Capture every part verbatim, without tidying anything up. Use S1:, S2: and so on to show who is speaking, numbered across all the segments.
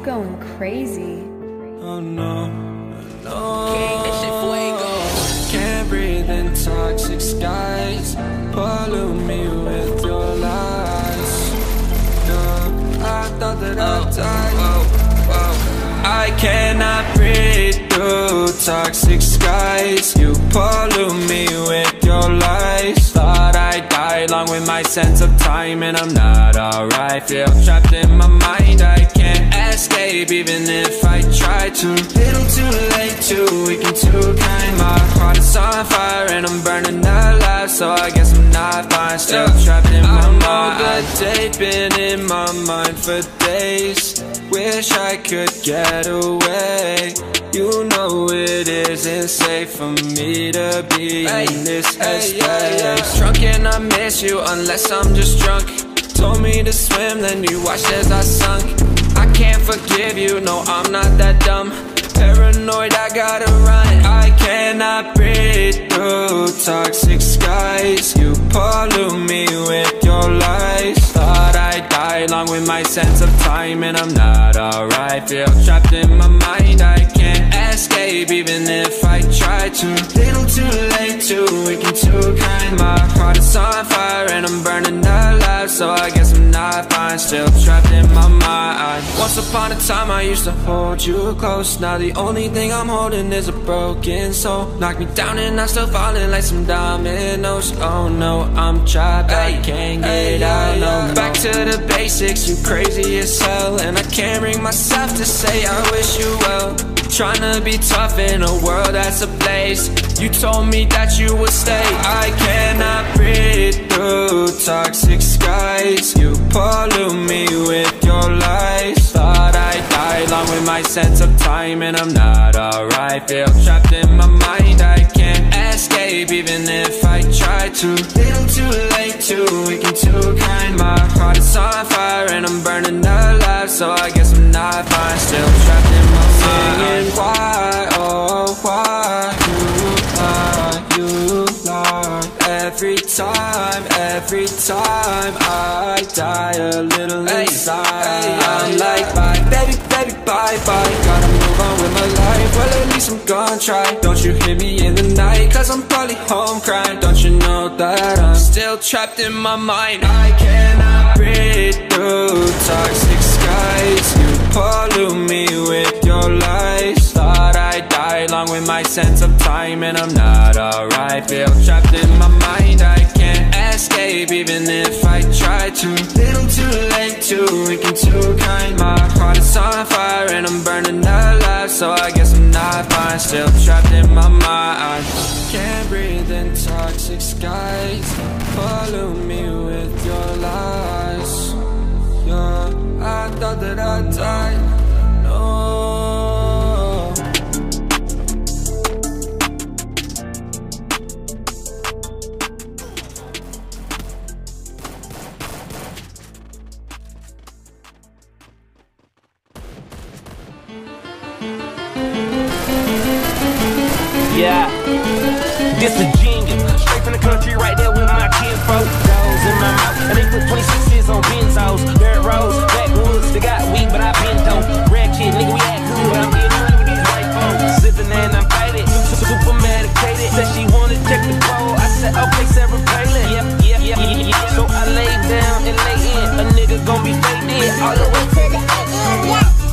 S1: going crazy.
S2: Oh no, no. Can't breathe in toxic skies. Pollute me with your lies. No, I thought that I died. Oh, oh. I cannot breathe through toxic skies. You pollute me with your lies. Thought I died along with my sense of time, and I'm not alright. Feel trapped in my mind, I can't escape even if I try to. Little too late, too weak and too kind. My heart is on fire and I'm burning alive, so I guess I'm not fine. Still trapped in my mind. I know the date been in my mind for days. Wish I could get away. You know it isn't safe for me to be hey, in this headspace. Hey, yeah, yeah. Drunk and I miss you unless I'm just drunk. Told me to swim, then you watched as I sunk. I can't forgive you, no I'm not that dumb. Paranoid, I gotta run. I cannot breathe through toxic skies. You pollute me with your lies. Thought I died along with my sense of time, and I'm not alright. Feel trapped in my mind, I can't escape even if I try to. Little too late, too weak and too kind. My heart is on fire and I'm burning alive, so I guess I'm not fine. Still trapped in my mind. Once upon a time I used to hold you close. Now the only thing I'm holding is a broken soul. Knock me down and I'm still falling like some dominoes. Oh no, I'm trapped, I can't get out, no, no. Back to the basics, you crazy as hell, and I can't bring myself to say I wish you well. Tryna be tough in a world that's a place. You told me that you would stay. I cannot breathe through toxic skies. You pollute me with your lies. Thought I died along with my sense of time, and I'm not alright. Feel trapped in my mind, I can't escape even if I try to. Little too late, too weak and too kind. My heart is on fire and I'm burning alive, so I guess I'm not fine. Still trapped in my mind. Why, oh why you lie, you lie. Every time, every time I die a little hey, inside hey, I'm yeah, like bye, baby, baby, bye, bye. Gotta move on with my life, well at least I'm gonna try. Don't you hear me in the night, cause I'm probably home crying. Don't you know that I'm still trapped in my mind. I cannot breathe through toxic skies. You pollute me with your lies. Thought I died along with my sense of time, and I'm not alright. Feel trapped in my mind, I can't escape even if I try to. Little too late, too weak and too kind. My heart is on fire and I'm burning alive, so I guess I'm not fine. Still trapped in my mind. Can't breathe in toxic skies. Pollute me with your lies. Yeah, I thought that I died. No.
S3: Yeah, this a genius. Straight from the country, right there with my kinfolk. Dogs in my mouth, and they put twenty-sixes on benzos. Dirt roads, backwoods, they got weed, but I been dope. Rag kid, nigga, we act cool, but I'm getting money with these white folks. Sippin' and I'm faded, super medicated. Said she wanna check the pole, I said okay, Sarah Palin. Yep, yep, yep, yep. So I lay down and lay in. A nigga gon' be faded all the way to the end.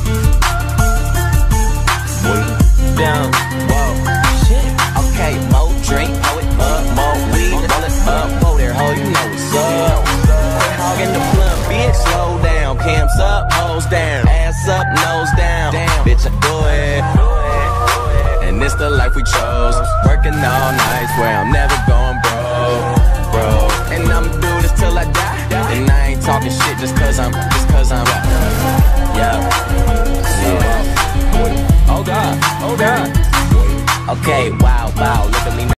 S3: Down, whoa. Okay, more drink, pour it up, more weed, roll it up, whoa there, ho, you know what's up. Quit hogging the blunt, bitch, slow down, cams up, hoes down, ass up, nose down, damn, bitch, I do it. And it's the life we chose, working all night, swear I'm never going broke, bro. And I'ma do this till I die, and I ain't talking shit just cause I'm, just cause I'm, yeah, yeah. Oh God, oh God. Okay, wow, wow, look at me.